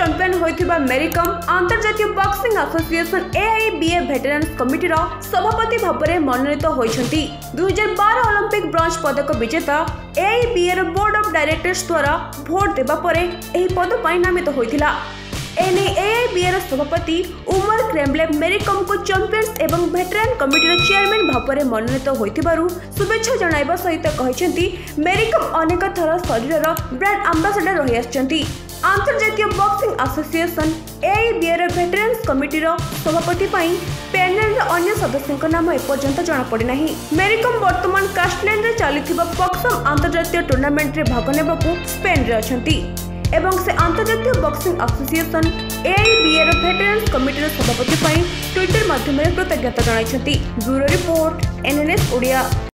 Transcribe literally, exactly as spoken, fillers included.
Champion होइथिबा मेरी कम अंतर्जातीय boxing association A I B A veterans कमिटीर सभापति भाव में मनोनीत होइछंती। दो हज़ार बारह ओलंपिक ब्रॉन्ज पदक विजेता A I B A board of directors द्वारा भोट देबा परे एही पद पई नामित होइथिला। एने ए आई बी ए सभापति उमर क्रेम्बले मेरी कम को चैंपियंस एवं वेटरन कमिटीर चेयरमैन भाव में मनोनीत होइथिबारु शुभेच्छा जणाइबा सहित कहिसेंती मेरी कम अनेक थर शरीर ब्रांड एम्बेसडर रही आछंती। अंतर्जातीय boxing association A I B A veterans कमिटीर सभापति पई पैनल अन्य सदस्यों नाम एपर्यंत जना पड़ी नाही। मेरी कम वर्तमान कास्टलैंड रे चलीथिबा बॉक्सिंग अंतर्जातीय टूर्नामेंट रे भाग नेबाकू स्पेन रे अछंती एवं से अंतर्जातीय boxing association A I B A veterans कमिटीर सभापति पई ट्विटर माध्यम रे कृतज्ञता जणाइछंती। Bureau report N N S Odia.